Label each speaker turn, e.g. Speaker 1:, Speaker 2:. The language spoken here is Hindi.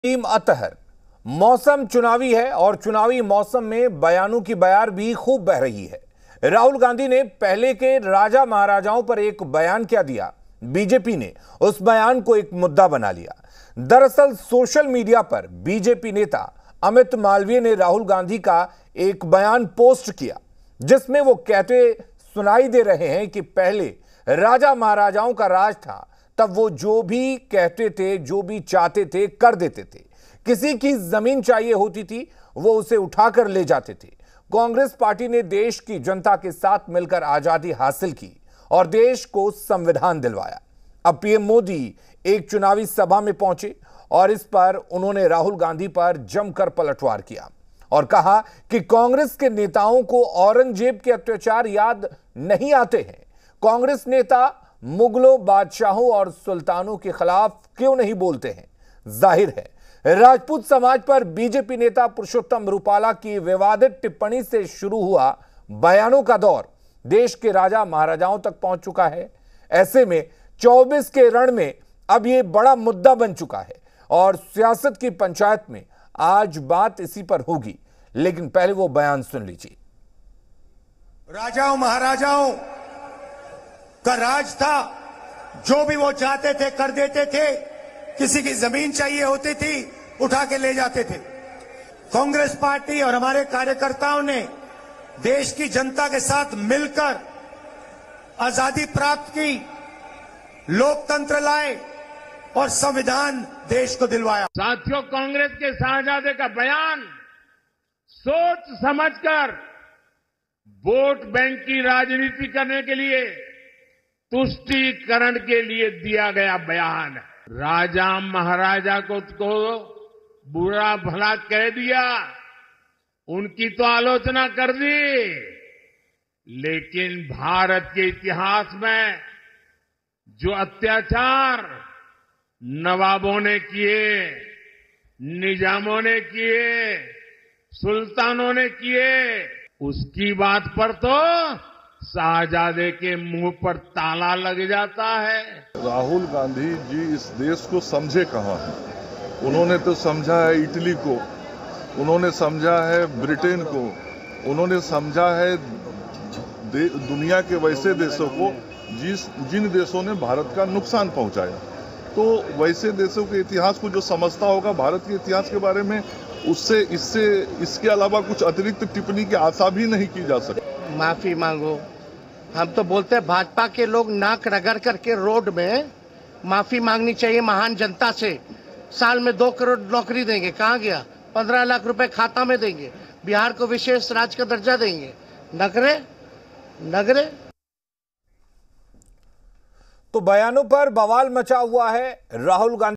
Speaker 1: टीम अतहर। मौसम चुनावी है और चुनावी मौसम में बयानों की बयार भी खूब बह रही है। राहुल गांधी ने पहले के राजा महाराजाओं पर एक बयान क्या दिया, बीजेपी ने उस बयान को एक मुद्दा बना लिया। दरअसल सोशल मीडिया पर बीजेपी नेता अमित मालवीय ने राहुल गांधी का एक बयान पोस्ट किया, जिसमें वो कहते सुनाई दे रहे हैं कि पहले राजा महाराजाओं का राज था, तब वो जो भी कहते थे, जो भी चाहते थे, कर देते थे। किसी की जमीन चाहिए होती थी, वो उसे उठाकर ले जाते थे। कांग्रेस पार्टी ने देश की जनता के साथ मिलकर आजादी हासिल की और देश को संविधान दिलवाया। अब पीएम मोदी एक चुनावी सभा में पहुंचे और इस पर उन्होंने राहुल गांधी पर जमकर पलटवार किया और कहा कि कांग्रेस के नेताओं को औरंगजेब के अत्याचार याद नहीं आते हैं। कांग्रेस नेता मुगलों, बादशाहों और सुल्तानों के खिलाफ क्यों नहीं बोलते हैं? जाहिर है राजपूत समाज पर बीजेपी नेता पुरुषोत्तम रूपाला की विवादित टिप्पणी से शुरू हुआ बयानों का दौर देश के राजा महाराजाओं तक पहुंच चुका है। ऐसे में 24 के रण में अब यह बड़ा मुद्दा बन चुका है और सियासत की पंचायत में आज बात इसी पर होगी। लेकिन पहले वो बयान सुन लीजिए।
Speaker 2: राजाओं महाराजाओं का राज था, जो भी वो चाहते थे कर देते थे। किसी की जमीन चाहिए होती थी, उठा के ले जाते थे। कांग्रेस पार्टी और हमारे कार्यकर्ताओं ने देश की जनता के साथ मिलकर आजादी प्राप्त की, लोकतंत्र लाए और संविधान देश को दिलवाया।
Speaker 3: साथियों, कांग्रेस के शाहजादे का बयान सोच समझकर वोट बैंक की राजनीति करने के लिए, तुष्टीकरण के लिए दिया गया बयान। राजा महाराजा को बुरा भला कह दिया, उनकी तो आलोचना कर दी, लेकिन भारत के इतिहास में जो अत्याचार नवाबों ने किए, निजामों ने किए, सुल्तानों ने किए, उसकी बात पर तो शाहजादे के मुंह पर ताला लग जाता है।
Speaker 4: राहुल गांधी जी इस देश को समझे कहां है? उन्होंने तो समझा है इटली को, उन्होंने समझा है ब्रिटेन को, उन्होंने समझा है दुनिया के वैसे देशों को जिन देशों ने भारत का नुकसान पहुंचाया। तो वैसे देशों के इतिहास को जो समझता होगा भारत के इतिहास के बारे में, उससे इसके अलावा कुछ अतिरिक्त टिप्पणी की आशा भी नहीं की जा सकती।
Speaker 5: माफी मांगो। हम तो बोलते हैं भाजपा के लोग नाक रगड़ करके रोड में माफी मांगनी चाहिए महान जनता से। साल में 2 करोड़ नौकरी देंगे, कहाँ गया? 15 लाख रुपए खाता में देंगे, बिहार को विशेष राज्य का दर्जा देंगे। नगरे
Speaker 1: तो बयानों पर बवाल मचा हुआ है। राहुल गांधी